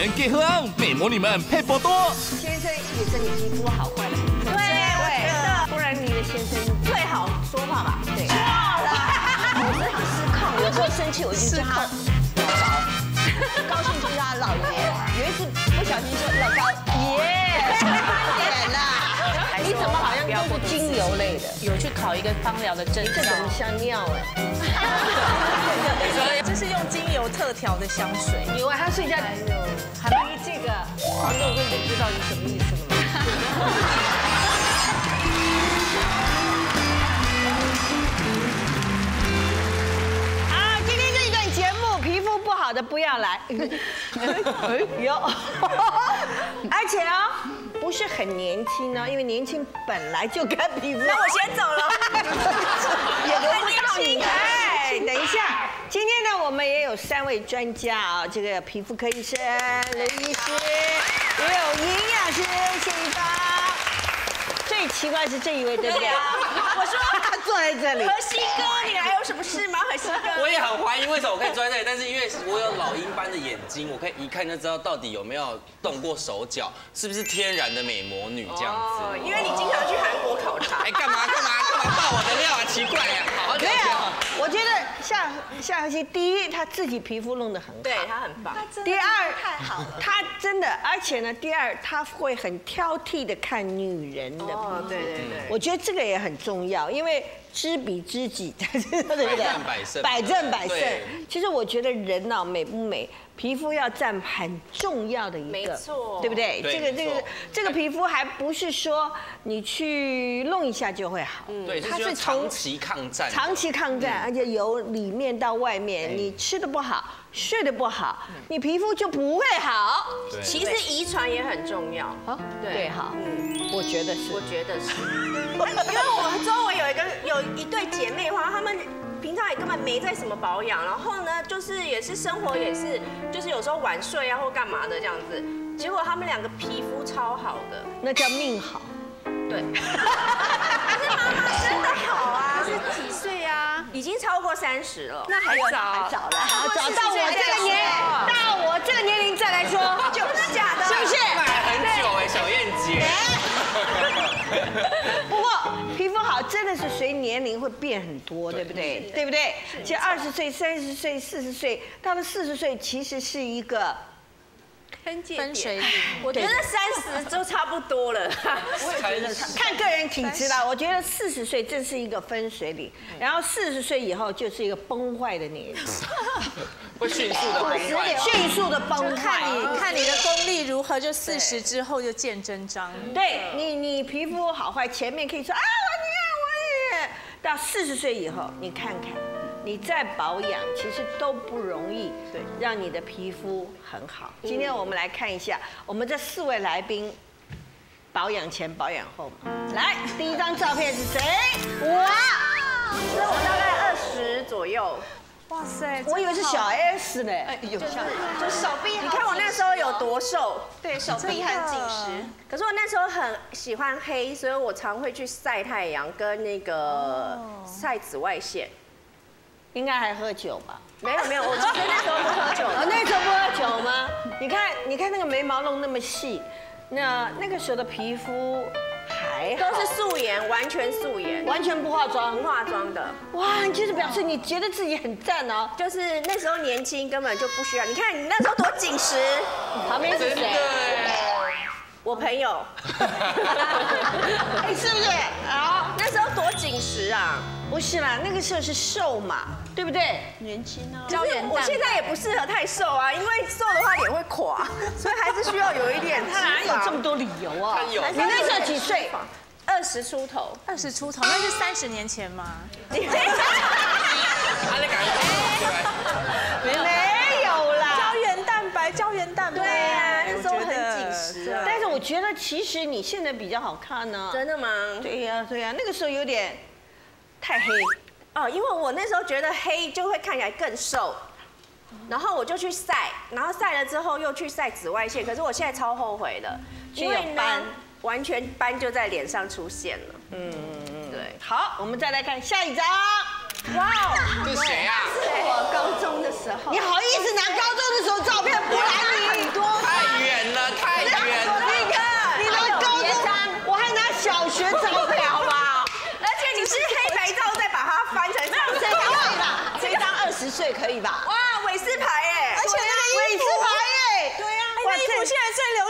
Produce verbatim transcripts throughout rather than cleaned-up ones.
人给喝昂，美魔女们配波多。 先生也是你皮肤好坏的。 对，我觉得， 不然你的先生最好说话吧。 对。 错了， 我是很失控，有时候生气我就叫他老高，高兴就叫他老爷。有一次不小心说老高爷，点啦。你怎么好像都是精油类的？ 有去考一个芳疗的证照， 这怎么像尿哎？ 这是用精油特调的香水。 以为他睡觉，还没这个黄豆根就知道你什么意思了吗？好，今天这一段节目，皮肤不好的不要来。有，而且啊。不是很年轻呢，因为年轻本来就该皮肤。 那我先走了， 也轮不到你。哎，等一下，今天呢，我们也有三位专家啊，这个皮肤科医生刘医师，也有营养师谢一芳。最奇怪是这一位，对不对？ 我说他坐在这里。 河西哥，你还有什么事吗？河西哥， 我也很怀疑为什么我可以坐在这里，但是因为我有老鹰般的眼睛，我可以一看就知道到底有没有动过手脚，是不是天然的美魔女这样子。 因为你经常去韩国考察。 哎，干嘛干嘛干嘛爆我的料啊？奇怪呀，好好聊没有天。， 我觉得夏夏河西，第一他自己皮肤弄得很好， 对他很棒。 第二太好了， 他真的，而且呢，第二他会很挑剔的看女人的皮肤。 哦，对对对。 我觉得这个也很重要，因为知彼知己，对不对？ 百战百胜， 百战百胜对。 其实我觉得人呢，美不美，皮肤要占很重要的一个， 没错对不对？ 对这个这个没错这个皮肤还不是说你去弄一下就会好， 对， 它是长期抗战， 长期抗战，而且由里面到外面，你吃的不好，睡得不好，你皮肤就不会好。 其实遗传也很重要。 啊，对，好，我觉得是， 我觉得是，因为我周围有一个有一对姐妹花，她们平常也根本没在什么保养，然后呢，就是也是生活也是，就是有时候晚睡啊或干嘛的这样子，结果她们两个皮肤超好的， 那叫命好。 对，可是妈妈真的好啊，是几岁啊？已经超过三十了， 那还早，还早了，好早到我这个年，到我这个年龄再来说， 就是假的， 是不是？ 买很久哎，小燕姐。 不过皮肤好真的是随年龄会变很多，对不对？对不对？其实二十岁、三十岁、四十岁，到了四十岁，其实是一个分界分水岭。 我觉得三十就差不多了。 我也觉得看个人体质啦。我觉得四十岁正是一个分水岭，然后四十岁以后就是一个崩坏的年纪， 会迅速的崩坏， 迅速的崩看坏。 你看你的功力如何，就四十之后就见真章。 对你，你皮肤好坏，前面可以说啊，我你看我也。到四十岁以后，你看看，你再保养，其实都不容易，对，让你的皮肤很好。今天我们来看一下，我们这四位来宾保养前、保养后嘛。来，第一张照片是谁？哇， 是我大概二十左右。 哇塞， 我以为是小 S 呢。 有像，就手臂，你看我那时候有多瘦， 对手臂很紧实。 可是我那时候很喜欢黑，所以我常会去晒太阳跟那个晒紫外线。 应该还喝酒吧？ 没有没有，我其实那时候不喝酒。 啊，那时候不喝酒吗？你看，你看那个眉毛弄那么细，那那个时候的皮肤还好都是素颜，完全素颜， 完全不化妆， 不化妆的。 哇，你就是表示你觉得自己很赞哦。 就是那时候年轻，根本就不需要。你看你那时候多紧实， 旁边是谁？ 我朋友。 哎，是不是？好， 那时候多紧实啊！ 不是啦，那个时候是瘦嘛，对不对？ 年轻啊， 胶原蛋白。我现在也不适合太瘦啊，因为瘦的话脸会垮，所以还是需要有一点脂肪。 他哪有这么多理由啊？ 有你那时候几岁？ 二十出头。 二十出头，那是三十年前吗？ 他在赶没有，没有啦。 胶原蛋白，胶原蛋白。 对啊，那时候很紧实啊。 但是我觉得其实你现在比较好看呢。 真的吗？ 对呀，对呀，那个时候有点太黑。 哦，因为我那时候觉得黑就会看起来更瘦，然后我就去晒，然后晒了之后又去晒紫外线，可是我现在超后悔的，因为呢完全斑就在脸上出现了。嗯嗯，对。 好，我们再来看下一张。 哇哦， 这是谁啊？ 是我高中的时候。 你好意思拿高中的时候照片不来你？ 太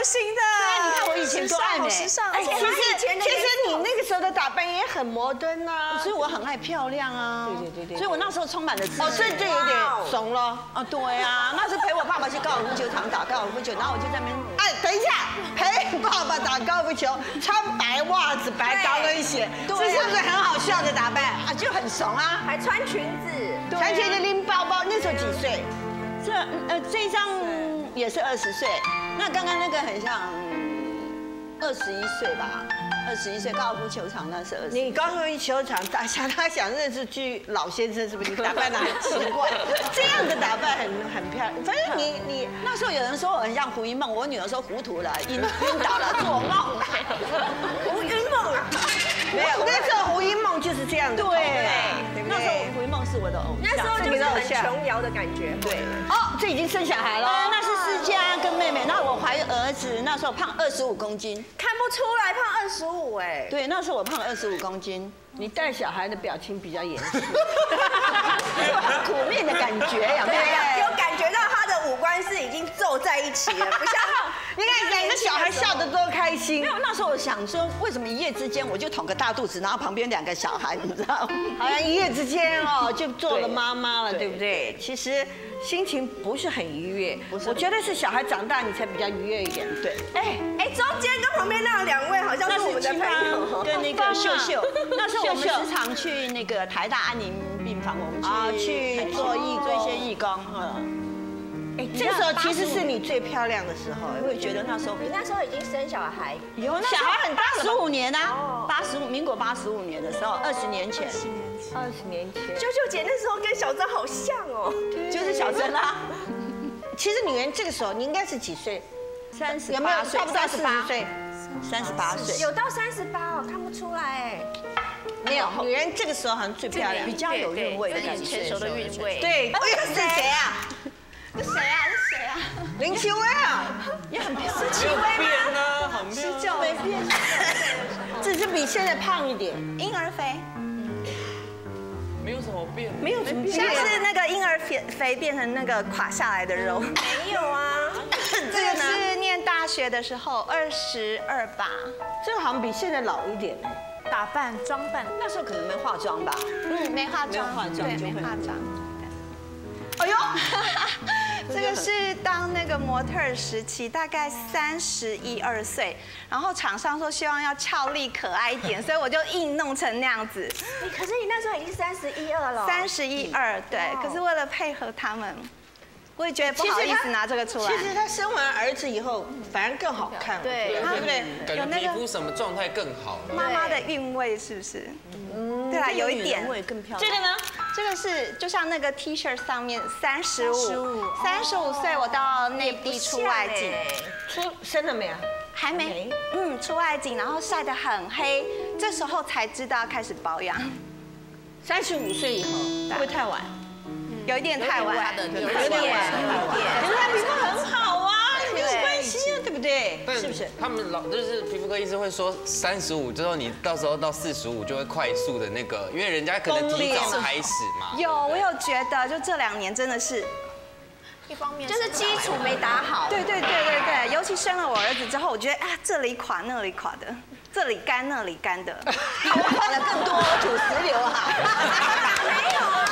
行的。 你看我以前多爱美， 时尚， 而且其他以前的实其实你那个时候的打扮也很摩登啊， 所以我很爱漂亮啊。 对对对对所以我那时候充满了自信。 哦，这就有点怂了。 啊，对啊，那是陪我爸爸去高尔夫球场打高尔夫球，然后我就在那边。 哎，等一下，陪爸爸打高尔夫球，穿白袜子、白高跟鞋，这是不是很好笑的打扮啊，就很怂啊， 还穿裙子， 穿裙子拎包包，那时候几岁？ 这呃这张也是二十岁，那刚刚那个很像二十一岁吧，二十一岁高尔夫球场那是二十。 你高尔夫球场打想他想认识句老先生，是不是？你打扮得很奇怪，这样的打扮很很漂亮。反正你你那时候有人说我很像胡一梦，我女儿说糊涂了，晕晕倒了，做梦。 胡一梦，没有，那时候胡一梦就是这样的。 对， 那时候胡一梦是我的偶像。 那时候就是很琼瑶的感觉。 对，哦，这已经生小孩了。 那是思佳跟妹妹，那我怀儿子，那时候胖二十五公斤。 看不出来胖二十五哎。 对，那时候我胖二十五公斤。 你带小孩的表情比较严肃， 很苦命的感觉，有没有？ 有感觉到他的五官是已经皱在一起了，不像你看两个小孩笑得多开心。 没有，那时候我想说，为什么一夜之间我就捅个大肚子，然后旁边两个小孩，你知道吗？ 好像一夜之间哦，就做了妈妈了，对不对？其实心情不是很愉悦，我觉得是小孩长大你才比较愉悦一点。对， 哎哎，中间跟旁边那两位好像是我们的朋友， 跟那个秀秀，那时候我们时常去那个台大安宁病房，我们啊去去做义做一些义工，嗯。 哎，这个时候其实是你最漂亮的时候， 我也觉得那时候你那时候已经生小孩， 有小孩很大，十五年啊，八十五民国八十五年的时候，二十年前， 二十年前， 啾啾姐那时候跟小珍好像哦， 就是小珍啦。 其实女人这个时候你应该是几岁？ 三十有没有八岁， 差不多四十岁？ 三十八岁， 有到三十八哦，看不出来哎。 没有，女人这个时候好像最漂亮， 比较有韵味的感觉， 成熟的韵味。 对，哎呀，是谁啊？ 是谁啊？是谁啊？ 林奇薇啊， 也很漂亮， 没有变呢，很漂亮。 就没变， 只是比现在胖一点， 婴儿肥， 没有什么变， 没有什么变。 像是那个婴儿肥肥变成那个垮下来的肉。 没有啊， 这个是念大学的时候，二十二吧。 这个好像比现在老一点。 打扮装扮， 那时候可能没化妆吧？ 嗯，没化妆， 化妆对， 就会没化妆。 哎呦， 这个是当那个模特儿时期，大概三十一二岁，然后厂商说希望要俏丽可爱一点，所以我就硬弄成那样子。 你可是你那时候已经三十一二了， 三十一二，对。可是为了配合他们，我也觉得不好意思拿这个出来。 其实她生完儿子以后，反而更好看， 对对不对？ 感觉皮肤什么状态更好了。 妈妈的韵味是不是？嗯，对啊，有一点。 味更漂亮。 这个呢？这个是就像那个 T 恤上面三十五，三十五岁我到内地出外景， 出生了没啊？ 还没，嗯，出外景，然后晒得很黑，这时候才知道开始保养。 三十五岁以后会不会太晚？ 有一点太晚， 有点晚，可是他皮肤很好啊，没有关系啊，对不对？ 但是不是？ 他们老就是皮肤科医师会说，三十五之后你到时候到四十五就会快速的那个，因为人家可能提早开始嘛。 有，我有觉得，就这两年真的是。 一方面就是基础没打好， 对对对对对，尤其生了我儿子之后，我觉得啊这里垮那里垮的，这里干那里干的， 我垮的更多，土石流哈。 没有啊。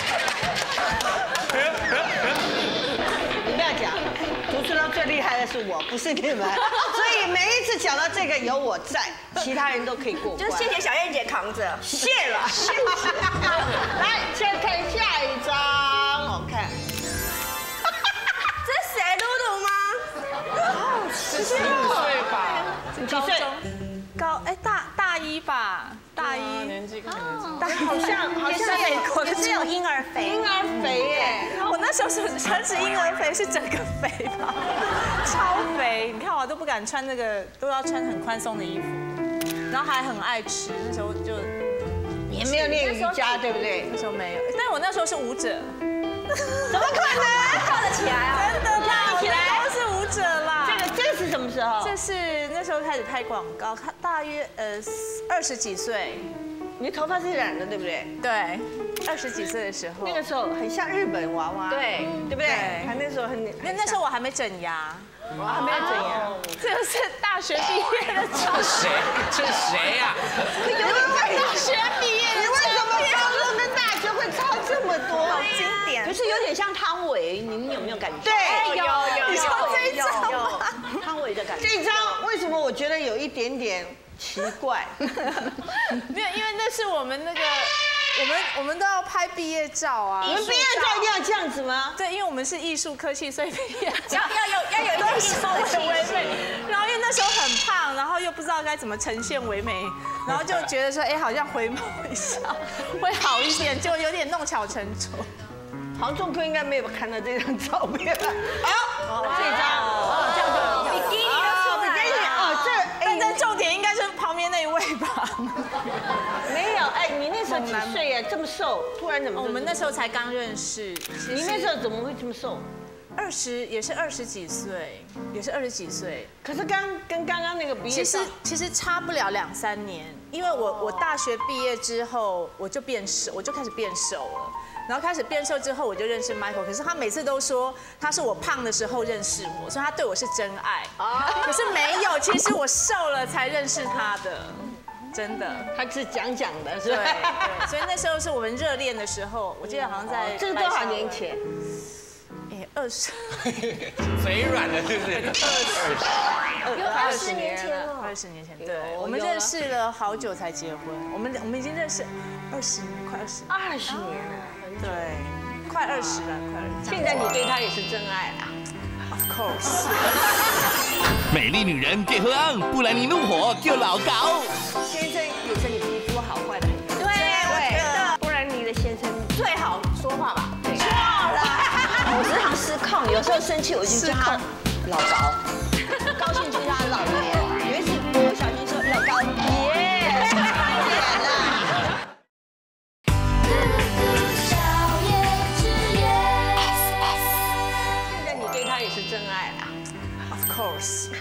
你不要讲，主持人最厉害的是我，不是你们。所以每一次讲到这个有我在，其他人都可以过关。 就谢谢小燕姐扛着， 谢了，谢谢。来，先看下一张，我看。 这是谁？露露吗？ 是十五岁吧？ 几岁？ 高哎大大一吧，大一年纪看起来但好像好像也也是有婴儿肥， 婴儿肥耶。 我那时候是穿是婴儿肥，是整个肥吧，超肥。你看我都不敢穿那个，都要穿很宽松的衣服，然后还很爱吃。那时候就也没有练瑜伽，对不对？ 那时候没有，但我那时候是舞者， 怎么可能跳得起来啊？ 真的啦，起来都是舞者啦。 这个这是什么时候？ 这是那时候开始拍广告，大约呃二十几岁， 你头发是染的，对不对？ 对，二十几岁的时候， 那个时候很像日本娃娃， 对， 对不对？ 对他那时候很， 那那时候我还没整牙， 我还没有整牙。 这个是大学毕业的照这是谁？这是谁呀？ 有点大学毕业你为什么高中跟大学会差这么多？ 好经典可。是有点像汤唯，你们有没有感觉？ 对， 有有你说这一张有吗？ 汤唯的感觉。 这张为什么我觉得有一点点奇怪？ 没有，因为那是我们那个，我们我们都要拍毕业照啊。 你们毕业照一定要这样子吗？ 对，因为我们是艺术科系，所以毕业照要要有要有一点艺术的气息。 唯美。然后因为那时候很胖，然后又不知道该怎么呈现唯美，然后就觉得说，哎，好像回眸一笑会好一点，就有点弄巧成拙。 黄仲坤应该没有看到这张照片吧？好，这张哦，这样子， 比基尼都出来了。 哦，这但这重点应该是旁边那一位吧？ 没有，哎，你那时候几岁呀？这么瘦，突然怎么？ 我们那时候才刚认识， 你那时候怎么会这么瘦？ 二十也是二十几岁，也是二十几岁。 可是刚跟刚刚那个毕业其实照， 其实差不了两三年，因为我我大学毕业之后我就变瘦，我就开始变瘦了。然后开始变瘦之后，我就认识 Michael。可是他每次都说他是我胖的时候认识我，所以他对我是真爱。可是没有，其实我瘦了才认识他的，真的。 他是讲讲的，是对吧？ 对，所以那时候是我们热恋的时候，我记得好像在这是多少年前？ 哎，二十， 嘴软了，是不是？ 有二十年前了。 二十年前，对，我们认识了好久才结婚，我们我们已经认识二十年，快二十年， 二十年了， 对，快二十了，快二十。 现在你对他也是真爱啦。 Of course。 美丽女人别喝昂，不然你怒火就老高。 先生也是你皮肤好坏的很重要， 对对， 不然你的先生最好说话吧。 对。 我时常失控，有时候生气我就叫他老高，高兴就叫他老爷。有一次我小心说老高爷，快点啦！ 现在你对他也是真爱啦。 Of course。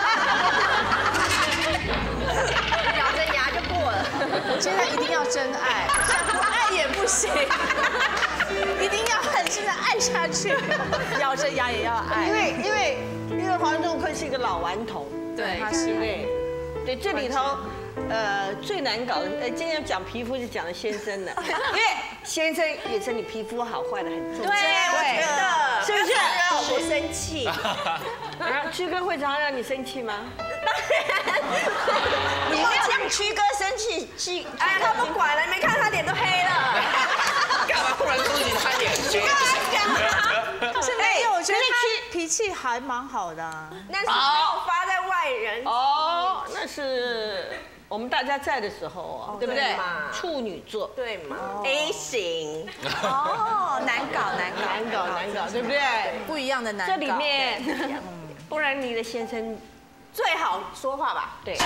咬着牙就过了。 现在一定要真爱，不爱也不行，一定要狠心的爱下去，咬着牙也要爱。 因为因为因为黄仲坤是一个老顽童， 对，他对是不对？对，这里头呃最难搞的，呃今天讲皮肤就讲了先生的，因为先生也是你皮肤好坏的很重要。 对，我觉得是不是？ 让老婆生气。 然后曲哥会常常让你生气吗？ 你要让曲哥生气，气哎，他不管了，你没看他脸都黑了。 干嘛忽然攻击他脸军？ 是没有，我觉得他脾气还蛮好的啊。 那是没有发在外人。 哦，那是我们大家在的时候哦，对不对对嘛？ 处女座， 对嘛 ？A 型。 哦，难搞难搞。 难搞难搞，对不对？ 不一样的男。 这里面，不然你的先生最好说话吧。 对。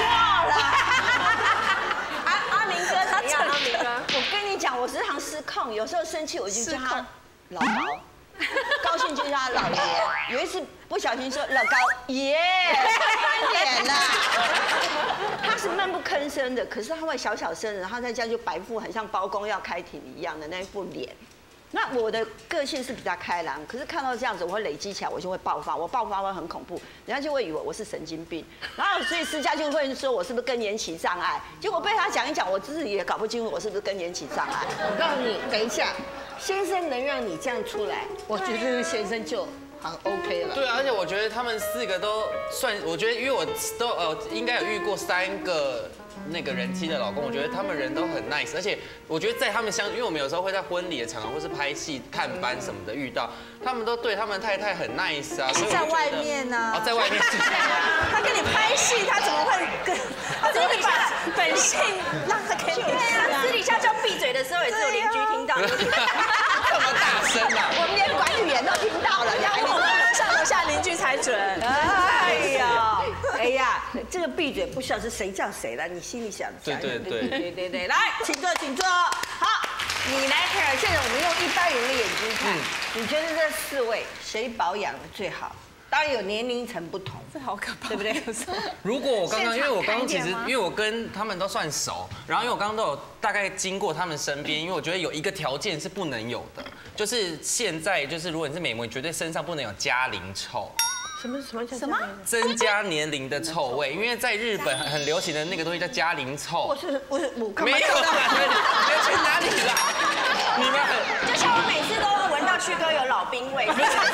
阿阿明哥怎样？阿明哥， 我跟你讲，我时常失控，有时候生气我就叫他老高，高兴就叫他老爷。有一次不小心说老高爷，快点啦！他是闷不吭声的，可是他会小小声的，然后在家就摆副很像包公要开庭一样的那一副脸。那我的个性是比较开朗，可是看到这样子，我会累积起来，我就会爆发，我爆发会很恐怖，人家就会以为我是神经病，然后所以私家就会说我是不是更年期障碍，结果被他讲一讲，我自己也搞不清楚我是不是更年期障碍。 我告诉你，等一下，先生能让你这样出来，我觉得这个先生就很 OK 了。 对啊，而且我觉得他们四个都算，我觉得因为我都呃应该有遇过三个那个人妻的老公，我觉得他们人都很 nice， 而且我觉得在他们相，因为我们有时候会在婚礼的场合或是拍戏、看班什么的遇到，他们都对他们太太很 nice 啊，所以我就觉得在外面呢哦，在外面是这样。 他跟你拍戏，他怎么会跟？他怎么会把本性让他给你？ 对啊，私底下叫闭嘴的时候，也是有邻居听到。 这么大声啊！ 我们连管理员都听到了， 要我们楼上楼下邻居才准。 哎呀，哎呀，这个闭嘴不晓得是谁叫谁了，你心里想想。 对对对对对对，来，请坐，请坐。好，你来看，现在我们用一般人的眼睛看，你觉得这四位谁保养的最好？ 当然有年龄层不同， 这好可怕， 对不对？ 如果我刚刚，因为我刚刚其实现场看一点吗因为我跟他们都算熟，然后因为我刚刚都有大概经过他们身边，因为我觉得有一个条件是不能有的，就是现在就是如果你是美模，你绝对身上不能有加龄臭。 什么什么叫什么？ 增加年龄的臭味，因为在日本很流行的那个东西叫加龄臭。 我是我是我干嘛没有啦，你要去哪里啦？你们很就像我每次都闻到旭哥有老兵味。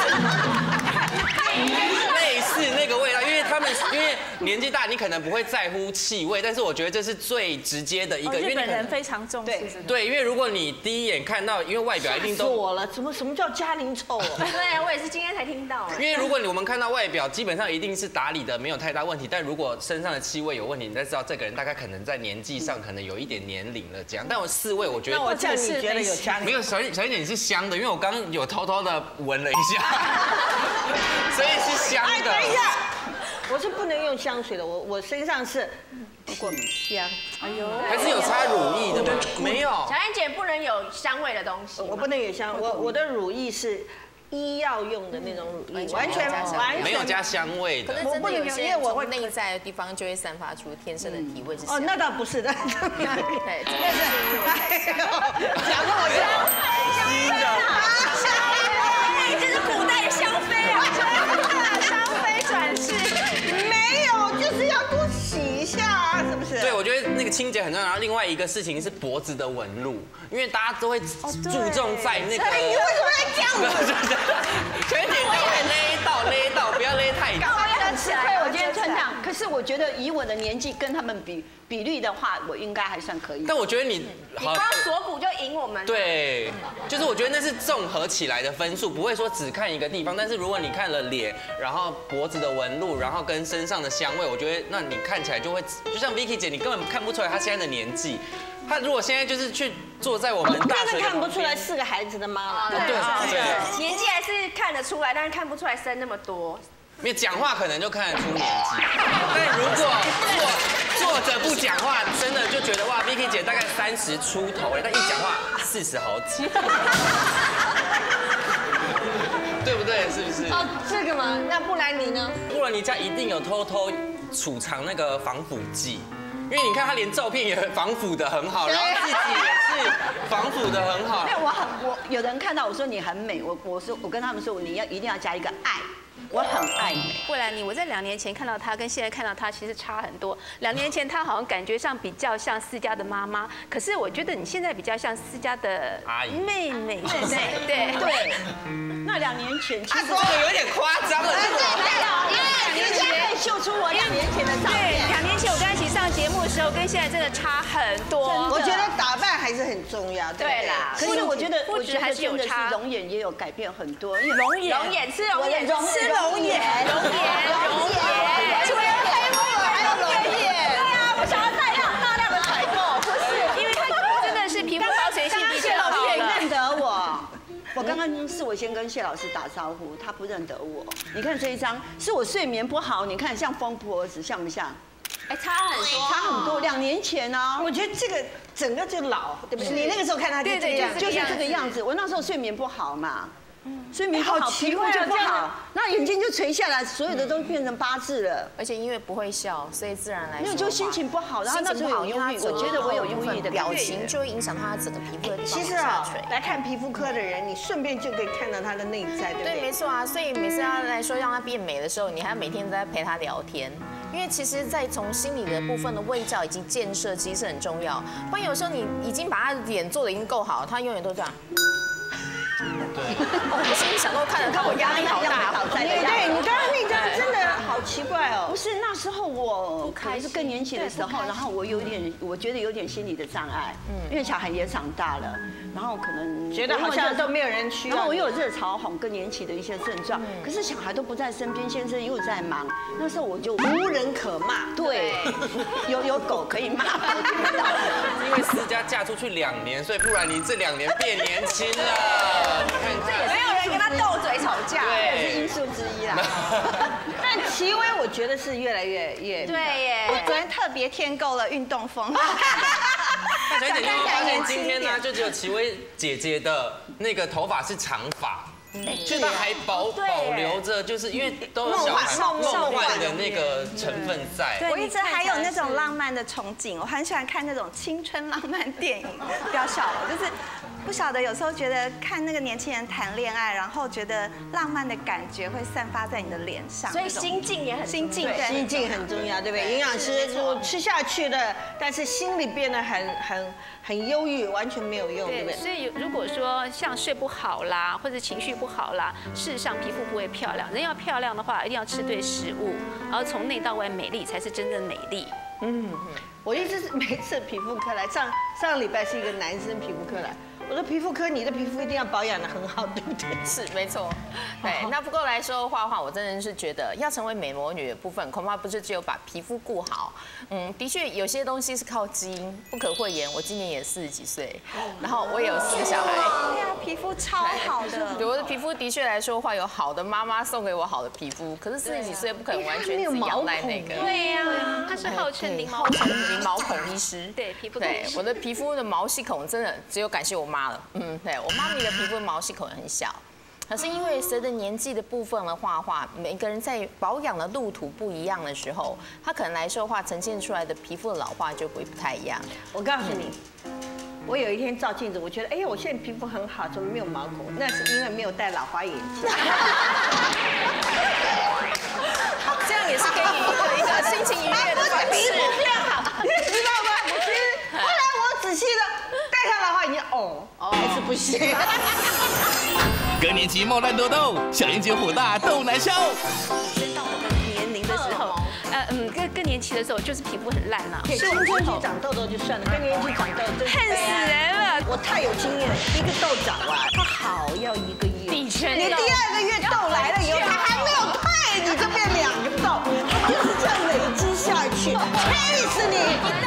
类似那个味道，因为他们因为年纪大，你可能不会在乎气味，但是我觉得这是最直接的一个，因日为你可能本人非常重视这个。 对，因为如果你第一眼看到，因为外表一定都。 死我了！怎么什么叫嘉龄臭啊？ 对，我也是今天才听到。 因为如果你我们看到外表，基本上一定是打理的没有太大问题，但如果身上的气味有问题，你才知道这个人大概可能在年纪上可能有一点年龄了这样。但我四位我觉得那我这样你觉得有嘉龄？ 没有，小一小一点你是香的，因为我刚刚有偷偷的闻了一下，所以是香的。 等一下，我是不能用香水的，我我身上是滚香。 哎呦， 还是有擦乳液的吗？没有。 小燕姐不能有香味的东西， 我不能有香，我我的乳液是医药用的那种乳液，完全完全没有加香味的。 可是真的有些人从内在的地方就会散发出天生的体味是香。 哦，那倒不是的。 对，这那是，讲的我香新的。 这是古代的香妃啊， 香妃转世。 没有，就是要多洗一下啊，是不是？ 对，我觉得那个清洁很重要。然后另外一个事情是脖子的纹路，因为大家都会注重在那个。 你为什么要这样子？ 全点都会勒到勒到，不要勒太紧。 我也很吃亏，我今天穿这样。可是我觉得以我的年纪跟他们比比率的话，我应该还算可以。 但我觉得你你光锁骨就赢我们。 对，就是我觉得那是综合起来的分数，不会说只看一个地方。但是如果你看了脸，然后脖子的纹路，然后跟身上的香味，我觉得那你看起来就会，就像 Vicky 姐，你根本看不出来她现在的年纪。她如果现在就是去坐在我们大学， 真的看不出来是个孩子的妈了。 对对， 年纪还是看得出来，但是看不出来生那么多。 因为讲话可能就看得出年纪，但如果坐坐着不讲话，真的就觉得哇 ，Vicky 姐大概三十出头了，但一讲话四十好几，对不对？是不是？ 哦，这个吗？那不然你呢？ 不然你家一定有偷偷储藏那个防腐剂。因为你看他连照片也防腐的很好，然后自己也是防腐的很好。 没有，我很我有人看到我说你很美，我我说我跟他们说你要一定要加一个爱。我很爱美。 布兰妮，我在两年前看到她，跟现在看到她其实差很多。两年前她好像感觉上比较像思佳的妈妈，可是我觉得你现在比较像思佳的阿姨妹妹。 对对对对。那两年前其实这个有点夸张了，是吧？因为两年前可以秀出我两年前的照片。 对，两年前我跟她一起上节目的时候，跟现在真的差很多。 我觉得打扮还是很重要，对啦。 可是我觉得， 肤质还是有差， 容颜也有改变很多。 容颜，容颜吃容颜， 吃容颜， 容颜，容颜，除了黑幕还有容颜。对啊，我想要大量大量的采购，不是， 因为她真的是皮肤保水性比较好了。 认得我。我刚刚是我先跟谢老师打招呼，他不认得我。你看这一张，是我睡眠不好，你看像疯婆子，像不像？ 哎，差很多， 差很多。两年前呢， 我觉得这个整个就老，对不对？你那个时候看他就这样， 就是这个样子。我那时候睡眠不好嘛，睡眠不好，皮肤就不好，那眼睛就垂下来，所有的都变成八字了。 而且因为不会笑，所以自然来说， 因为就心情不好，然后那时候有忧郁，我觉得我有忧郁的表情，就会影响他整个皮肤的地方其实啊，来看皮肤科的人，你顺便就可以看到他的内在，对不对？ 对，没错啊。所以每次要来说让他变美的时候，你还要每天都在陪他聊天。因为其实，在从心理的部分的卫教以及建设，其实是很重要。不然有时候你已经把他的脸做的已经够好，他永远都这样。对，我心里想都看得到，我压力好大。 对对，你刚刚那张真的好奇怪哦。 不是那时候我可能是更年期的时候，然后我有点，我觉得有点心理的障碍，嗯，因为小孩也长大了，然后可能觉得好像都没有人需要。 然后我有热潮红更年期的一些症状，可是小孩都不在身边，先生又在忙，那时候我就无人可骂。 对，有有狗可以骂， 因为思佳嫁出去两年，所以不然你这两年变年轻了。你看看， 没有人跟他斗嘴吵架， 这是因素之一啦。 但齐薇我觉得是越来越越对耶。 我昨天特别添购了运动风。 那小姐，你有没有发现今天呢，就只有齐薇姐姐的那个头发是长发， 就是它还保保留着，就是因为都有小孩梦幻的那个成分在。 我一直还有那种浪漫的憧憬，我很喜欢看那种青春浪漫电影。不要笑我，就是不晓得有时候觉得看那个年轻人谈恋爱，然后觉得浪漫的感觉会散发在你的脸上， 所以心境也很心境，对， 心境很重要，对不对？营养师就吃下去了，但是心里变得很很很忧郁，完全没有用，对不对？ 所以如果说像睡不好啦，或者情绪不好啦，事实上皮肤不会漂亮。人要漂亮的话，一定要吃对食物，然后从内到外美丽才是真正美丽。 嗯，我一直是每次皮肤科来，上上个礼拜是一个男生皮肤科来。我说皮肤科，你的皮肤一定要保养得很好，对不对？ 是，没错。对，那不过来说的话，我真的是觉得要成为美魔女的部分，恐怕不是只有把皮肤顾好。嗯，的确有些东西是靠基因，不可讳言。我今年也四十几岁，然后我也有四个小孩。 对啊，皮肤超好的。 我的皮肤的确来说话，有好的妈妈送给我好的皮肤，可是四十几岁不可能完全自己仰赖那个。 对呀，他是号称零毛孔零毛孔医师。 对，皮肤对我的皮肤的毛细孔真的只有感谢我妈了。嗯，对我妈咪的皮肤毛细孔也很小。可是因为随着年纪的部分的话话，每个人在保养的路途不一样的时候，它可能来说的话，呈现出来的皮肤的老化就会不太一样。 我告诉你，我有一天照镜子，我觉得，哎呀，我现在皮肤很好，怎么没有毛孔？那是因为没有戴老花眼镜。 这样也是给你一个一个心情愉悦的方式。 皮肤变好，你知道吗？我其实后来我仔细的戴上老花眼镜，哦，还是不行。 更年期冒烂痘痘，小燕姐火大痘难消。 到我们年龄的时候，呃嗯，更更年期的时候就是皮肤很烂了。 青春期长痘痘就算了，更年期长痘真恨死人了。 我太有经验了，一个痘长完，它好要一个月。 底圈。 你第二个月痘来了以后，它还没有退，你就变两个痘，它就是这样累积下去，气死你！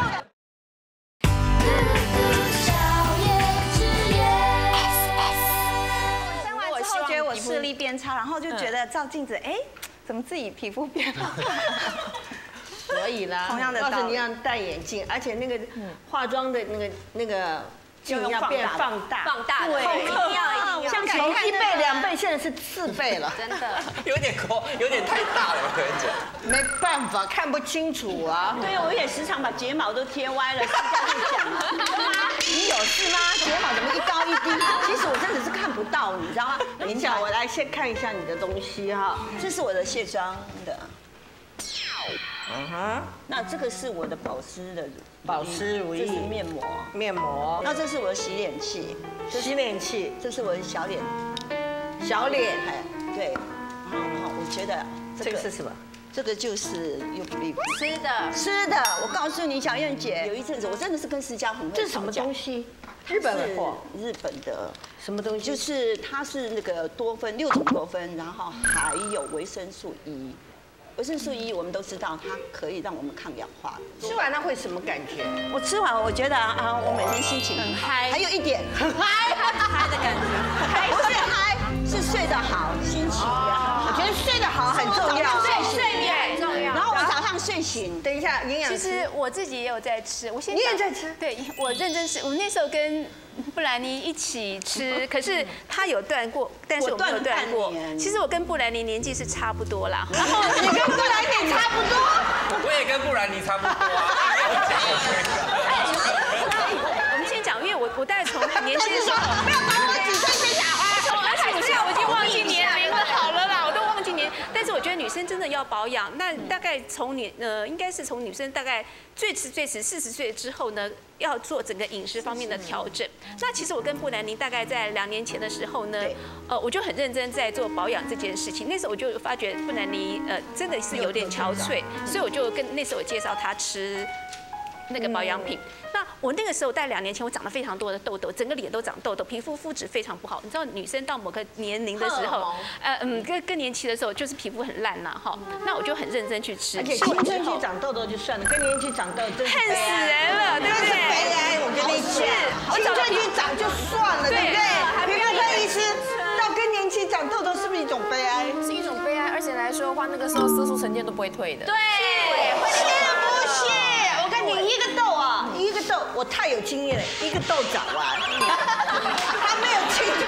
我视力变差，然后就觉得照镜子，哎，怎么自己皮肤变好？ 所以啦， 同样的道理， 告诉你要戴眼镜，而且那个化妆的那个那个镜要变放大， 放大，对，一定要一定要。 像从一倍两倍，现在是四倍了， 真的有点高，有点太大了，我跟你讲。 没办法，看不清楚啊。 对，我也时常把睫毛都贴歪了，私下就讲啊。 你有事吗？睫毛怎么一高一低？其实我真的是看不到，你知道吗？林小，我来先看一下你的东西哈， 这是我的卸妆的。 嗯哼， 那这个是我的保湿的保湿乳液， 这是面膜， 面膜。 那这是我的洗脸器， 洗脸器， 这是我的小脸， 小脸， 哎，对。然后我觉得这个是什么？ 这个就是优芙丽吃的吃的。我告诉你，小燕姐，有一阵子我真的是跟施家很会吵架。 这是什么东西？日本的货， 日本的什么东西？ 就是它是那个多酚，六种多酚，然后还有维生素 E。维生素 E 我们都知道，它可以让我们抗氧化。 吃完了会什么感觉？ 我吃完，我觉得啊，我每天心情很嗨，还有一点很嗨， 嗨的感觉， 嗨不是嗨，是睡得好，心情也好。 我觉得睡得好很重要， 对，睡眠很重要。然后我早上睡醒， 等一下营养师， 其实我自己也有在吃，我现在你也在吃， 对我认真吃，我那时候跟布兰妮一起吃，可是他有断过，但是我没有断过。其实我跟布兰妮年纪是差不多啦。然后你跟布兰妮差不多， 我也跟布兰妮差不多啊。 我们先讲，因为我我大概从年轻的时候， 不要把我几岁生小孩， 从二十五岁我已经忘记年龄了，好了啦，我都忘记年。但是我觉得女生真的要保养，那大概从女呃，应该是从女生大概最迟最迟四十岁之后呢，要做整个饮食方面的调整。那其实我跟布兰妮大概在两年前的时候呢，呃，我就很认真在做保养这件事情。那时候我就发觉布兰妮呃真的是有点憔悴，所以我就跟那时候我介绍她吃那个保养品。那我那个时候大概两年前，我长了非常多的痘痘，整个脸都长痘痘，皮肤肤质非常不好。你知道，女生到某个年龄的时候，呃嗯，更更年期的时候，就是皮肤很烂呐，哈。那我就很认真去吃。 而且青春期长痘痘就算了，更年期长痘真是恨死人了，对不对？ 悲哀，我跟你讲，青春期长就算了，对不对？皮肤科医师到更年期长痘痘是不是一种悲哀？ 是一种悲哀，而且来说的话，那个时候色素沉淀都不会退的。 对， 是不是？我跟你一个痘啊，一个痘，我太有经验了，一个痘长完，还没有青春痘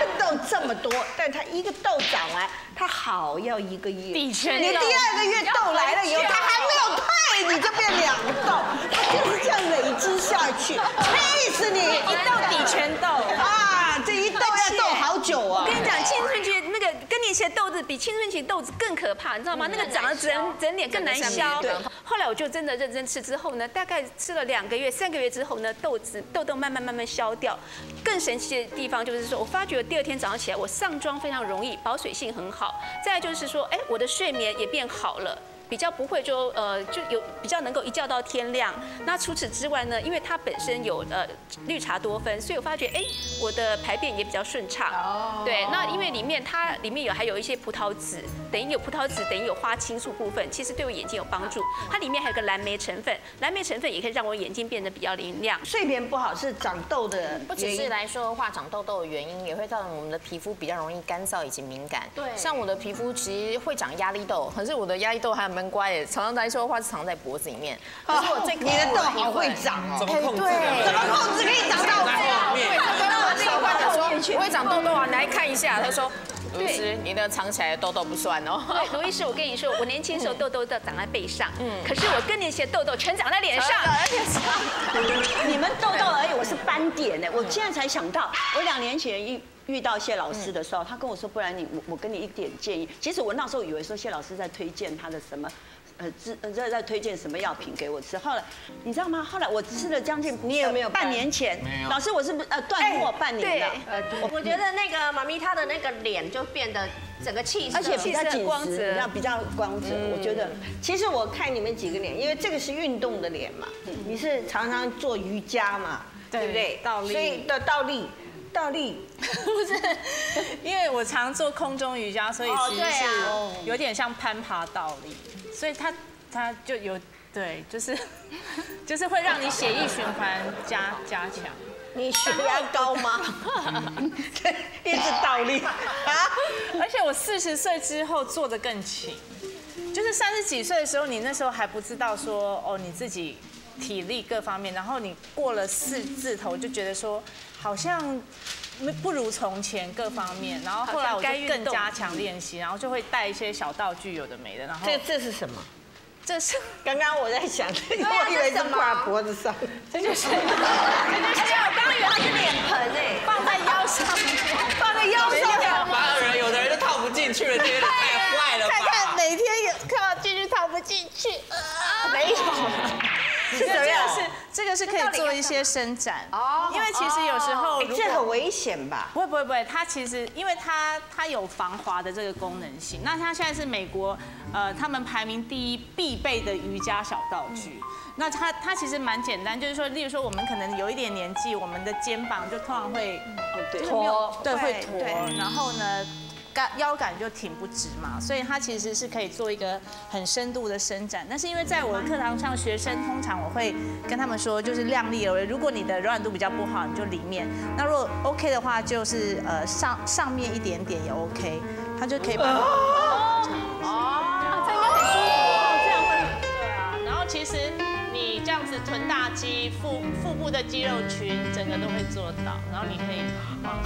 这么多，但它一个痘长完，它好要一个月。 底圈你第二个月痘来了以后，它还没有退，你就变两个痘，它就是这样累积下去，气死你！ 一痘底全痘啊，这一痘要痘好久啊！ 我跟你讲，青春期那个更年期的痘子比青春期痘子更可怕，你知道吗？那个长得整整脸更难消。对。后来我就真的认真吃之后呢，大概吃了两个月、三个月之后呢，痘子痘痘慢慢慢慢消掉。更神奇的地方就是说，我发觉第二天早上起来，我上妆非常容易，保水性很好。再来就是说，哎，我的睡眠也变好了。比较不会就呃就有比较能够一觉到天亮。那除此之外呢，因为它本身有呃绿茶多酚，所以我发觉哎我的排便也比较顺畅。哦。对，那因为里面它里面有还有一些葡萄籽，等于有葡萄籽等于有花青素部分，其实对我眼睛有帮助。它里面还有个蓝莓成分，蓝莓成分也可以让我眼睛变得比较明亮。 睡眠不好是长痘的， 不只是来说的话，长痘痘的原因也会造成我们的皮肤比较容易干燥以及敏感。对。像我的皮肤其实会长压力痘，可是我的压力痘还蛮乖的，常常来说的话是藏在脖子里面。可是我最你的痘好会长哦， 怎么控制？ 怎么控制可以长到后面？ 我患者说我会长痘痘啊，你来看一下。他说。卢医师，你那藏起来的痘痘不算哦。 对，卢医师，我跟你说，我年轻的时候痘痘都长在背上，嗯，可是我更年期的痘痘全长在脸上。 你们痘痘而已，我是斑点呢。我现在才想到，我两年前遇遇到谢老师的时候，他跟我说，不然你我我跟你一点建议。其实我那时候以为说谢老师在推荐他的什么。呃，在在推荐什么药品给我吃？后来你知道吗？后来我吃了将近， 你有没有半年前？老师，我是不是呃断货半年了？ 呃，我觉得那个妈咪她的那个脸就变得整个气色， 而且比较紧光实，比较比较光泽。我觉得，其实我看你们几个脸，因为这个是运动的脸嘛，你是常常做瑜伽嘛，对不对？ 倒立， 所以的倒立。倒立不是，因为我常做空中瑜伽，所以其实是有点像攀爬倒立，所以它它就有对，就是就是会让你血液循环加加强。 你血压高吗？一直倒立啊！ 而且我四十岁之后做得更勤，就是三十几岁的时候，你那时候还不知道说哦你自己体力各方面，然后你过了四字头就觉得说。好像不如从前各方面，然后后来我就更加强练习，然后就会带一些小道具，有的没的。然后这这是什么？ 这是刚刚我在想，我以为是挂脖子上， 这就是， 而且我刚刚以为它是脸盆哎， 放在腰上， 放在腰上。 反而有的人就套不进去了，觉得太坏了吧？ 看看每天有看到进去套不进去，没有。是怎么样？是这个是可以做一些伸展哦，因为其实有时候这很危险吧？ 不会不会不会，它其实因为它它有防滑的这个功能性。那它现在是美国呃他们排名第一必备的瑜伽小道具。那它它其实蛮简单，就是说，例如说我们可能有一点年纪，我们的肩膀就通常会驼，对会驼，然后呢。腰杆就挺不直嘛，所以它其实是可以做一个很深度的伸展。但是因为在我的课堂上，学生通常我会跟他们说，就是量力而为。如果你的柔软度比较不好，你就里面；那如果 OK 的话，就是呃上上面一点点也 OK， 它就可以把它。哦，这应该很舒服哦，这样会。对啊，然后其实你这样子臀大肌、腹腹部的肌肉群，整个都会做到。然后你可以往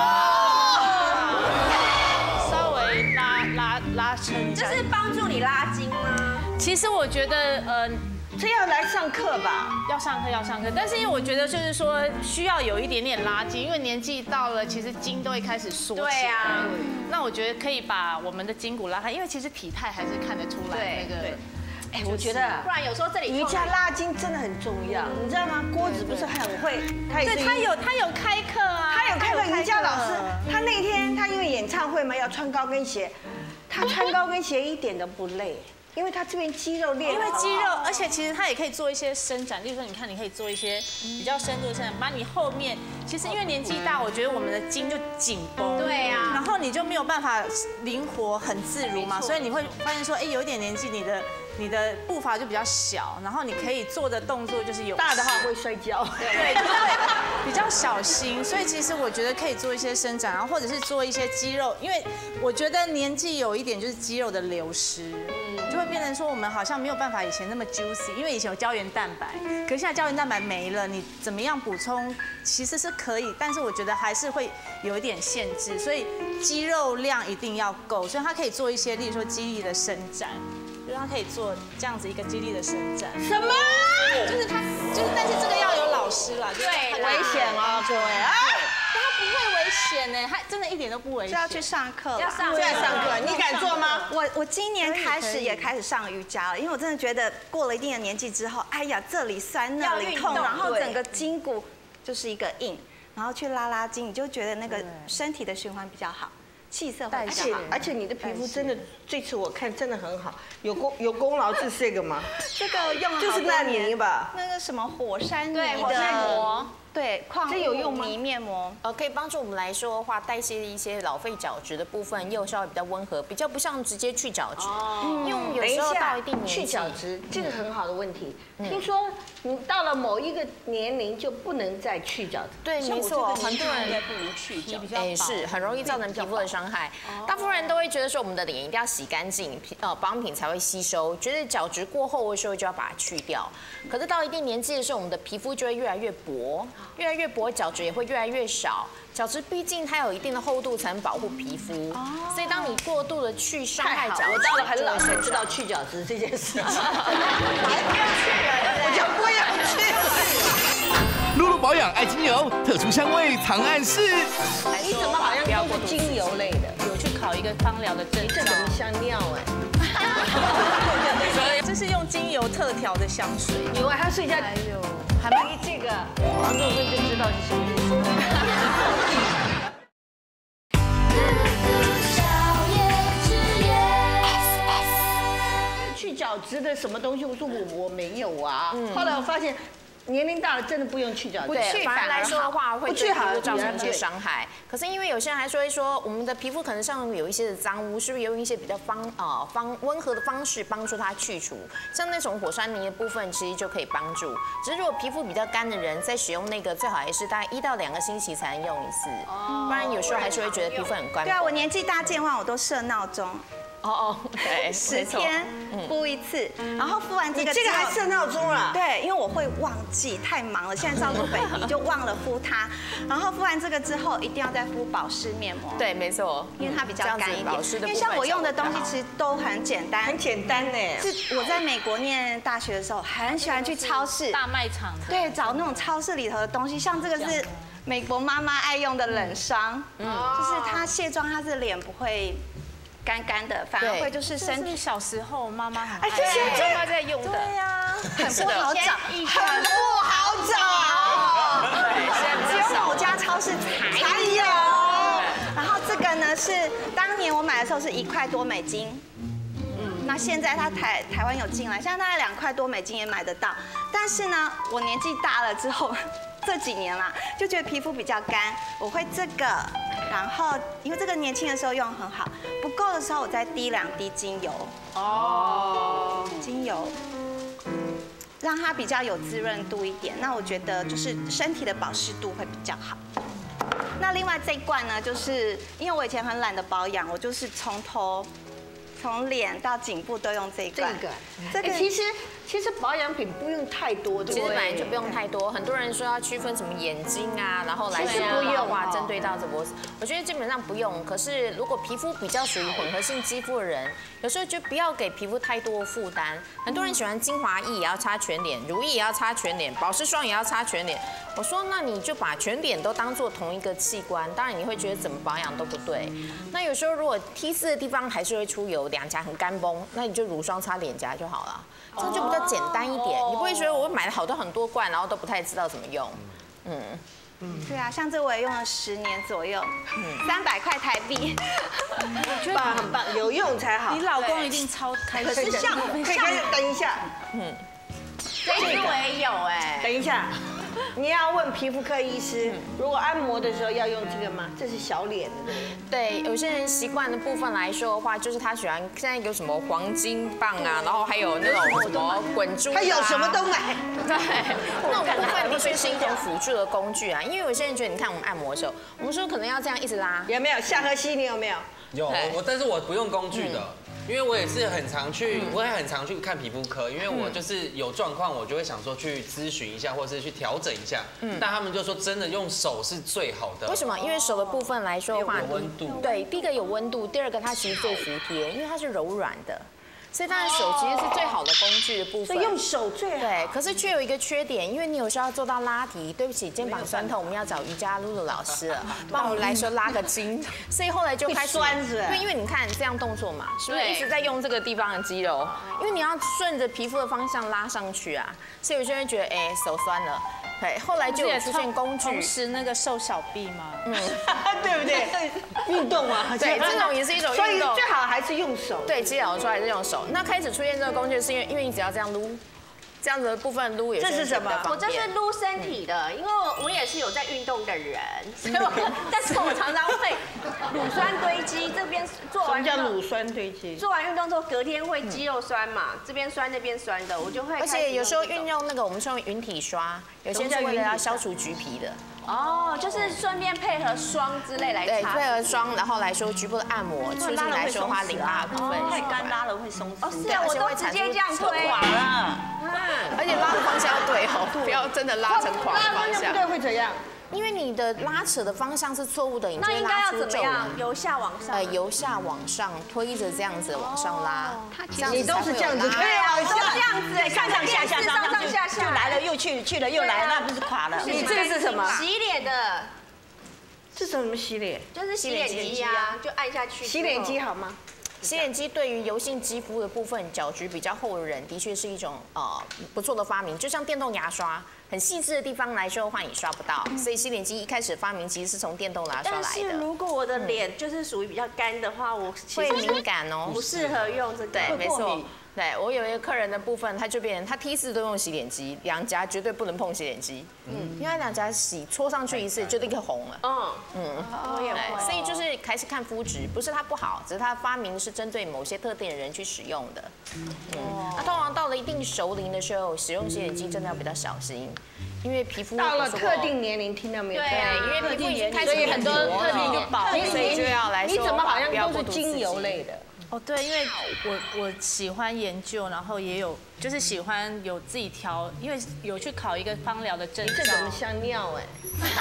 拉拉拉伸， 这是帮助你拉筋吗？ 其实我觉得，呃， 这要来上课吧？ 要上课要上课，但是因为我觉得就是说需要有一点点拉筋，因为年纪到了，其实筋都会开始缩起来。对啊。那我觉得可以把我们的筋骨拉开，因为其实体态还是看得出来那个。 哎，我觉得， 不然有时候这里瑜伽拉筋真的很重要，你知道吗？郭子不是很会， 他也对他有他有开课啊， 他有开课瑜伽老师。他那天他因为演唱会嘛要穿高跟鞋，他穿高跟鞋一点都不累，因为他这边肌肉练。 因为肌肉，而且其实他也可以做一些伸展，例如说你看，你可以做一些比较深度的伸展，把你后面，其实因为年纪大，我觉得我们的筋就紧绷， 对啊， 然后你就没有办法灵活很自如嘛，所以你会发现说，哎，有一点年纪，你的。你的步伐就比较小，然后你可以做的动作就是有大的话会摔跤， 对，就会比较小心。所以其实我觉得可以做一些伸展，然后或者是做一些肌肉，因为我觉得年纪有一点就是肌肉的流失，就会会变成说我们好像没有办法以前那么 juicy， 因为以前有胶原蛋白，可是现在胶原蛋白没了，你怎么样补充其实是可以，但是我觉得还是会有一点限制，所以肌肉量一定要够，所以它可以做一些，例如说肌力的伸展。 就是它可以做这样子一个肌力的伸展。 什么？ 就是它，就是但是这个要有老师啦，对， 危险哦，各位啊！ 但它不会危险呢，它真的一点都不危险。 就要去上课， 要上，就要上课。你敢做吗？ 我我今年开始也开始上瑜伽了，因为我真的觉得过了一定的年纪之后，哎呀，这里酸那里痛，然后整个筋骨就是一个硬，然后去拉拉筋，你就觉得那个身体的循环比较好。 气色会比较好， 而且你的皮肤真的，这次我看真的很好，有功有功劳是这个吗？ 这个用了就是那泥吧， 那个什么火山泥对火山膜， 对矿物泥面膜， 呃，可以帮助我们来说的话，代谢一些老废角质的部分，又稍微比较温和，比较不像直接去角质。哦，因为我们有时候到一定年纪， 去角质这个很好的问题。听说你到了某一个年龄就不能再去角质。 对，没错，很多人不能去角， 哎是很容易造成皮肤的伤害。大部分人都会觉得说，我们的脸一定要洗干净，呃，保养品才会吸收，觉得角质过厚的时候就要把它去掉。可是到一定年纪的时候，我们的皮肤就会越来越薄，越来越薄，角质也会越来越少。角质毕竟它有一定的厚度才能保护皮肤，所以当你过度的去伤害角质， 我到了很老才知道去角质这件事情，还不要去了，我就不要去。 露露保养爱精油，特殊香味藏暗示。 你怎么好像都是精油类的？ 有去考一个芳疗的证照， 这怎么像尿哎？ 这是用精油特调的香水。 有啊，他睡觉还有，还没这个，黄总就知道是什么意思。去角质的什么东西？我说我我没有啊。后来我发现。年龄大了，真的不用去角质。 对，反而来说的话，会对皮肤造成一些伤害。可是因为有些人还说一说，我们的皮肤可能上有一些的脏污，是不是用一些比较方呃方温和的方式帮助它去除？像那种火山泥的部分，其实就可以帮助。只是如果皮肤比较干的人，在使用那个最好还是大概一到两个星期才能用一次，不然有时候还是会觉得皮肤很干。 对啊，我年纪大健忘，我都设闹钟。 哦哦，对， 十天敷一次，然后敷完这个， 这个还设闹钟啊？ 对，因为我会忘记，太忙了。现在照顾 baby 就忘了敷它，然后敷完这个之后，一定要再敷保湿面膜。 对，没错， 因为它比较干一点。 因为像我用的东西其实都很简单， 很简单呢。 是我在美国念大学的时候，很喜欢去超市、 大卖场， 对，找那种超市里头的东西，像这个是美国妈妈爱用的冷霜，嗯，就是它卸妆，它是脸不会。干干的，反而会就是身体。 小时候妈妈很哎，这些妈妈在用的。 对呀，很不好找， 很不好找。 只有某家超市才有。然后这个呢是当年我买的时候是一块多美金。嗯，那现在它台台湾有进来，现在大概两块多美金也买得到。但是呢，我年纪大了之后。这几年啦，就觉得皮肤比较干，我会这个，然后因为这个年轻的时候用很好，不够的时候我再滴两滴精油。哦，精油，让它比较有滋润度一点。那我觉得就是身体的保湿度会比较好。那另外这一罐呢，就是因为我以前很懒得保养，我就是从头。从脸到颈部都用这一罐。 这个，这个其实其实保养品不用太多，对不对？ 其实本来就不用太多。很多人说要区分什么眼睛啊，然后来说的话针对到这个，我觉得基本上不用。可是如果皮肤比较属于混合性肌肤的人，有时候就不要给皮肤太多负担。很多人喜欢精华液也要擦全脸，乳液也要擦全脸，保湿霜也要擦全脸。我说那你就把全脸都当做同一个器官，当然你会觉得怎么保养都不对。那有时候如果 T 四的地方还是会出油。两颊很干崩，那你就乳霜擦脸颊就好了，这样就比较简单一点。你不会觉得我买了好多很多罐，然后都不太知道怎么用。嗯嗯，对啊，像这我也用了十年左右，三百块台币， 我觉得很棒，有用才好。 你老公一定超开心。 可是像可以等一下，嗯， 这个我也有哎， 等一下。你要问皮肤科医师，如果按摩的时候要用这个吗？这是小脸的，对不对？对，有些人习惯的部分来说的话，就是他喜欢现在有什么黄金棒啊，然后还有那种什么滚珠， 他有什么都买。 对，那种部分的确是一种辅助的工具啊。因为有些人觉得，你看我们按摩的时候，我们说可能要这样一直拉， 有没有？下颌吸你有没有？ 有，我但是我不用工具的。 因为我也是很常去，我也很常去看皮肤科，因为我就是有状况，我就会想说去咨询一下，或者是去调整一下。嗯，但他们就说真的用手是最好的。 为什么？因为手的部分来说的话， 有温度。 对，第一个有温度，第二个它其实最服帖，因为它是柔软的。所以当然手其实是最好的工具的部分， 所以用手最好。 对，可是却有一个缺点，因为你有时候要做到拉提，对不起，肩膀酸痛，我们要找瑜伽露露老师了，帮我们来说拉个筋。所以后来就开始酸是。 对，因为你看这样动作嘛，是不是一直在用这个地方的肌肉？因为你要顺着皮肤的方向拉上去啊，所以有些人觉得哎手酸了。对，后来就有出现工具， 同时那个瘦小臂吗？ 嗯，对不对？运动啊， 对，这种也是一种运动。 所以最好还是用手。 对，肌疗出来是用手。那开始出现这个工具，是因为因为你只要这样撸，这样子的部分撸也是。 这是什么？ 我这是撸身体的，因为我也是有在运动的人，所以我但是我常常会乳酸堆积，这边做完什么叫乳酸堆积？ 做完运动之后，隔天会肌肉酸嘛，这边酸那边酸的，我就会。 而且有时候运用那个我们说云体刷，有些是为了要消除橘皮的。 哦，就是顺便配合霜之类来擦。 对，配合霜，然后来说局部的按摩，促进来说它淋巴部分。 太干拉了会松弛。 哦，是啊，我都直接这样推。 垮了。 嗯，而且拉的方向要对哦，不要真的拉成垮的方向。 不对会怎样？ 因为你的拉扯的方向是错误的，你就会拉出皱纹。 由下往上。 呃，由下往上推着这样子往上拉，这样你都是这样子推啊，都这样子， 上上下下上上下下，就来了又去，去了又来，那不是垮了？ 你这个是什么？ 洗脸的。 这什么洗脸？ 就是洗脸机啊，就按下去。 洗脸机好吗？ 洗脸机对于油性肌肤的部分，角质比较厚的人，的确是一种呃不错的发明。就像电动牙刷，很细致的地方来说的话，你刷不到。所以洗脸机一开始发明其实是从电动牙刷来的。 但是如果我的脸就是属于比较干的话，我会敏感哦， 不适合用这个。 对，没错。对我有一个客人的部分，他就变成他梯次都用洗脸机，两颊绝对不能碰洗脸机，嗯，因为两颊洗搓上去一次就立刻红了，嗯嗯，我也会，所以就是还是看肤质，不是它不好，只是它发明是针对某些特定的人去使用的，嗯，那通常到了一定熟龄的时候，使用洗脸机真的要比较小心。因为皮肤到了特定年龄，听到没有？ 对，因为皮肤已经开始很多特定就薄， 所以就要来说， 你怎么好像都是精油类的？ 哦，对，因为我我喜欢研究，然后也有就是喜欢有自己调，因为有去考一个芳疗的证照。 这怎么像尿哎？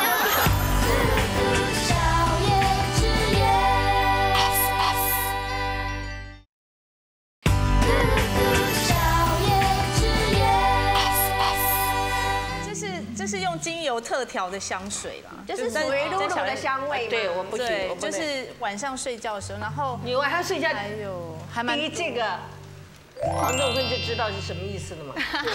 这是用精油特调的香水啦， 就是属于露露的香味。 对，我不对，就是晚上睡觉的时候，然后你晚上睡觉还有还蛮滴这个黄豆根就知道是什么意思了嘛。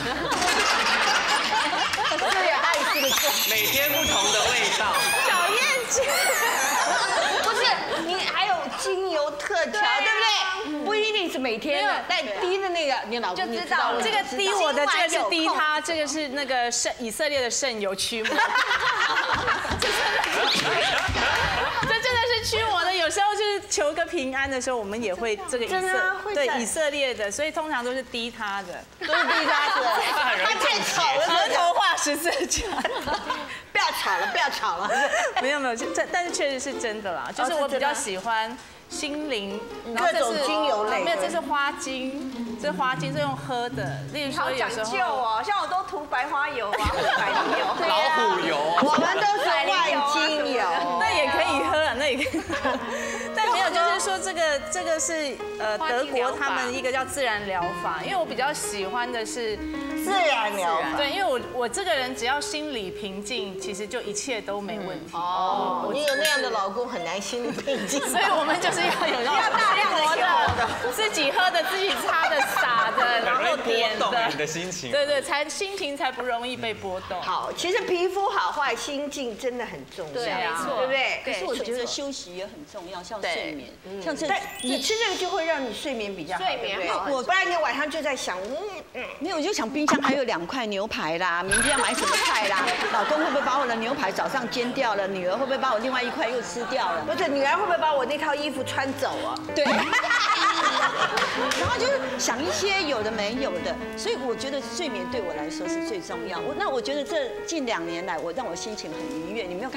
这也爱吃的是每天不同的味道。 小燕子，不是你还有精油特调，对不对？不一定是每天的，但滴的那个你老公就知道了。 这个滴我的，这个是滴他，这个是那个圣以色列的圣油驱魔。这真的是驱魔的，有时候就是求个平安的时候，我们也会这个以色对以色列的，所以通常都是滴他的， 都是滴他的。他太吵了， 额头画十字架。 不要吵了，不要吵了。 没有没有，这但是确实是真的啦，就是我比较喜欢心灵各种精油类。 没有，这是花精，这是花精是用喝的。例如说有时候讲究哦，像我都涂白花油啊，白泥油、 老虎油， 我们都是万精油， 那也可以喝啊，那也可以。但没有，就是说这个这个是呃德国他们一个叫自然疗法，因为我比较喜欢的是自然疗法。 对，因为我我这个人只要心理平静，其实就一切都没问题。 哦，你有那样的老公很难心理平静， 所以我们就是要有要大量的自己喝的、自己擦的、洒的，然后点的， 你的心情， 对对，才心情才不容易被波动。 好，其实皮肤好坏、心境真的很重要， 对啊， 对不对？ 可是我觉得休息也很重要，像睡眠，像这， 但你吃这个就会让你睡眠比较好， 睡眠好。 我不然你晚上就在想， 嗯，没有，我就想冰箱还有两块牛排啦，明天要买什么菜啦？老公会不会把我的牛排早上煎掉了？女儿会不会把我另外一块又吃掉了？ 不是，女儿会不会把我那套衣服穿走啊？ 对。然后就是想一些有的没有的，所以我觉得睡眠对我来说是最重要。我那我觉得这近两年来，我让我心情很愉悦。你没有看，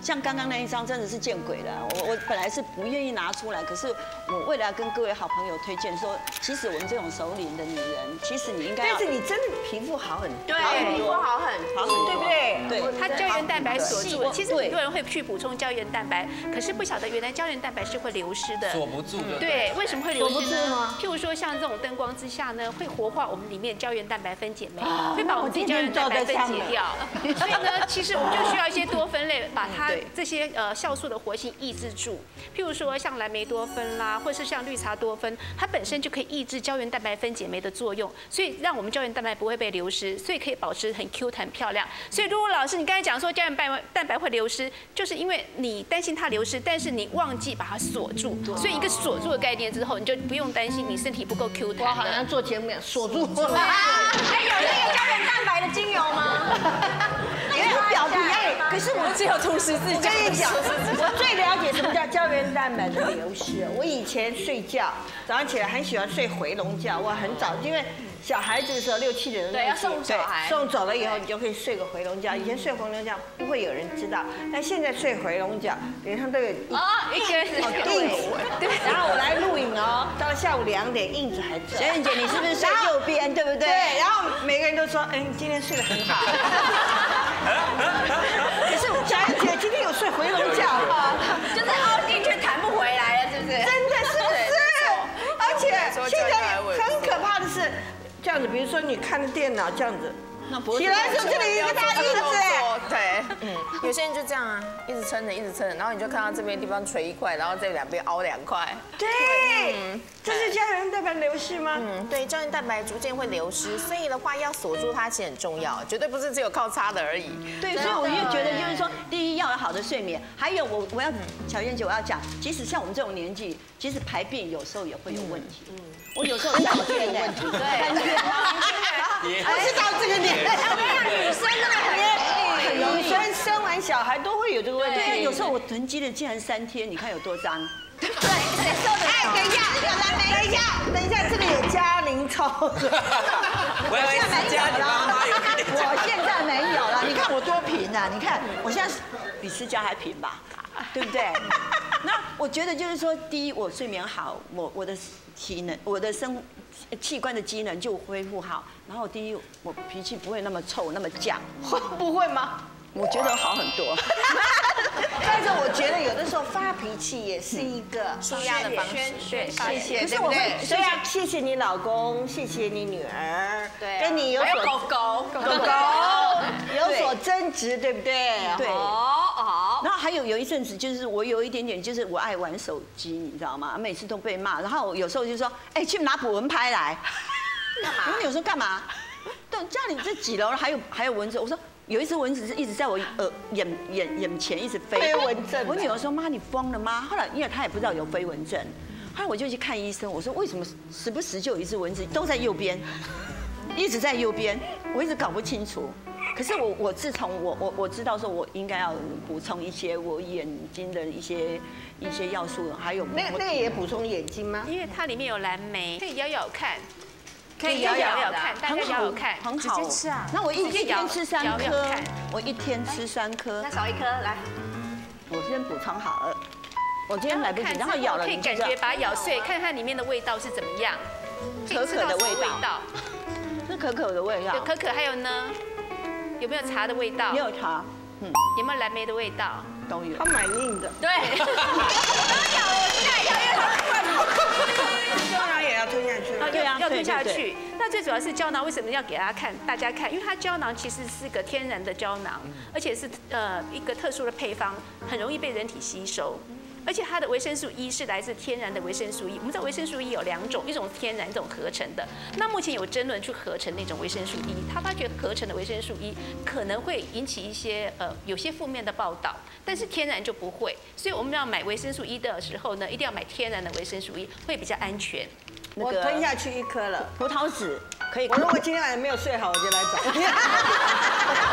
像刚刚那一张真的是见鬼了，我我本来是不愿意拿出来，可是我为了要跟各位好朋友推荐说，其实我们这种熟龄的女人，其实你应该， 但是你真的皮肤好很多， 对，皮肤好很好很多， 对不对？ 对， 它胶原蛋白锁住了。其实对很多人会去补充胶原蛋白，可是不晓得原来胶原蛋白是会流失的， 锁不住的。 对，为什么会流失锁不住呢吗？ 譬如说像这种灯光之下呢，会活化我们里面胶原蛋白分解酶， 啊会把我们自己胶原蛋白分解掉。所以呢，其实我们就需要一些多酚类，把它这些呃酵素的活性抑制住。譬如说像蓝莓多酚啦，或是像绿茶多酚，它本身就可以抑制胶原蛋白分解酶的作用，所以让我们胶原蛋白不会被流失，所以可以保持很 Q 弹漂亮。所以如果老师你刚才讲说胶原蛋白蛋白会流失，就是因为你担心它流失，但是你忘记把它锁住，所以一个锁住的概念之后，你就不用担心你身体不够 Q 弹。 我好像做节目一样锁住。 哎，有那个胶原蛋白的精油吗？ 因为表皮哎，可是我只有涂十字我跟你讲，我最了解什么叫胶原蛋白的流失。我以前睡觉，早上起来很喜欢睡回笼觉，我很早，因为小孩子的时候六七点钟对要送小孩送走了以后，你就可以睡个回笼觉。以前睡回笼觉不会有人知道，但现在睡回笼觉，脸上都有哦，一个印子。对，然后我来录影哦，到了下午两点，印子还在。 小燕姐，你是不是睡右边，对不对？ 对，然后每个人都说，哎，你今天睡得很好。可是小燕姐今天有睡回笼觉啊， 就是凹进去弹不回来了，是不是？ 真的是不是？而且现在很可怕的是，这样子，比如说你看着电脑这样子，起来的时候这里有一个大印子， 对，嗯，有些人就这样啊，一直撑着，一直撑着，然后你就看到这边地方垂一块，然后这两边凹两块。 对，这是胶原蛋白流失吗？ 嗯，对，胶原蛋白逐渐会流失，所以的话要锁住它其实很重要，绝对不是只有靠擦的而已。 对，所以我越觉得就是说，第一要有好的睡眠，还有我我要小燕姐我要讲，即使像我们这种年纪，其实排便有时候也会有问题。嗯，我有时候三天有问题，三天。 我是到这个年代， 女生真的很容易， 女生生完小孩都会有这个问题。 对，有时候我囤积的竟然三天，你看有多脏。 对，哎，等一下，等一下，等一下，这个有嘉玲抽的。 我以为是家里妈妈有一点。 我现在没有了，你看我多平啊！你看我现在比思佳还平吧，对不对？那我觉得就是说，第一，我睡眠好，我我的体能，我的生器官的机能就恢复好。然后第一，我脾气不会那么臭，那么犟。 会不会吗？ 我觉得好很多。 但是我觉得有的时候发脾气也是一个舒压的方式， 对， 谢谢， 可是我会所以要谢谢你老公，谢谢你女儿， 对， 跟你有所狗狗狗狗有所争执，对不对？ 对。 好。 然后还有有一阵子，就是我有一点点，就是我爱玩手机，你知道吗？每次都被骂，然后我有时候就说，哎，去拿捕蚊拍来。干嘛？我说你有时候干嘛？对，家里这几楼还有还有蚊子，我说。有一只蚊子是一直在我耳眼眼眼前一直飞， 飞蚊症。 我女儿说：“妈，你疯了吗？”后来因为她也不知道有飞蚊症，后来我就去看医生。我说：“为什么时不时就有一只蚊子都在右边，一直在右边？我一直搞不清楚。可是我我自从我我我知道说我应该要补充一些我眼睛的一些一些要素，还有那那个也补充眼睛吗？ 因为它里面有蓝莓，可以咬咬看。 可以咬咬咬看，大家咬咬看， 很好， 直接吃啊。 那我一天吃三咬咬颗看， 我一天吃三颗。 那少一颗来。 我先补充好了，我今天来不及，然后咬了可以感觉把它咬碎，看它里面的味道是怎么样， 可可的味道，是可可的味道。 有可可，还有呢，有没有茶的味道？ 也有茶， 嗯，有没有蓝莓的味道？ 都有。 它蛮硬的。 对。我刚咬了，我吓一跳，因为它快跑。 胶囊也要吞下去。 对啊，要吞下去。那最主要是胶囊为什么要给大家看？大家看，因为它胶囊其实是个天然的胶囊，而且是呃一个特殊的配方，很容易被人体吸收。而且它的维生素 E 是来自天然的维生素 E。我们知道维生素 E 有两种，一种天然，一种合成的。那目前有争论去合成那种维生素 E， 他发觉合成的维生素 E 可能会引起一些呃有些负面的报道，但是天然就不会。所以我们要买维生素 E 的时候呢，一定要买天然的维生素 E， 会比较安全。 我吞下去一颗了， 葡萄籽可以。 我如果今天晚上没有睡好，我就来找。